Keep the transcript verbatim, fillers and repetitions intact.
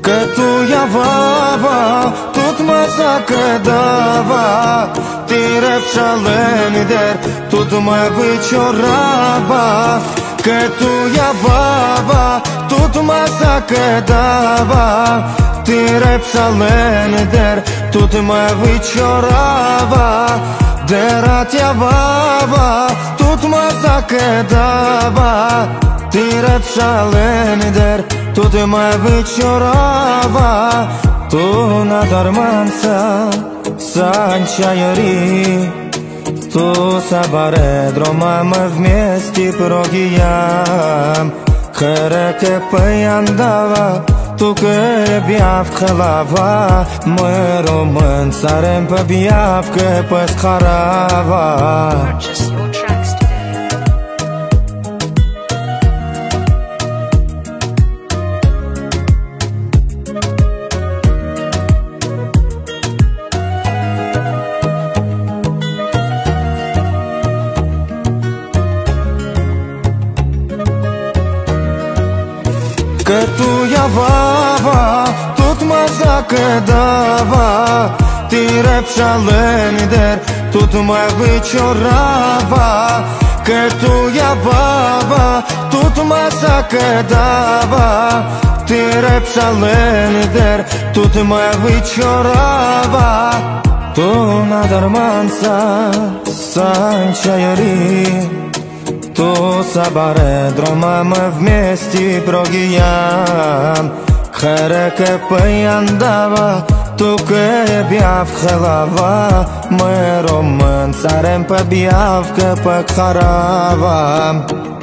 Că tu ia vava, тут маса кедава, ти репшален дер, тут ме вечорава. Că tu ia vava, тут маса кедава, ти репшален дер, тут ме вечорава. Derat ya vava, тут маса кедава, ти репшален дер, тут ме вечорава. Tu na dormanța санчаяри, tu sabare дромам вместе прогиям. Хереке паяндава, tu că biaf khalava, мы роман царем побиав că пасхарава. Că tu ia vava, тут маса кедава, ти репшален дер, тут ме вечорава. Că tu ia vava, тут маса кедава, ти репшален дер, тут ме вечорава. Tu na dormanța санчаяри, tu sabare dромам вместе прогиям. Хереке паяндава, tu că biaf khalava, мы роман царем побиав că пасхарава.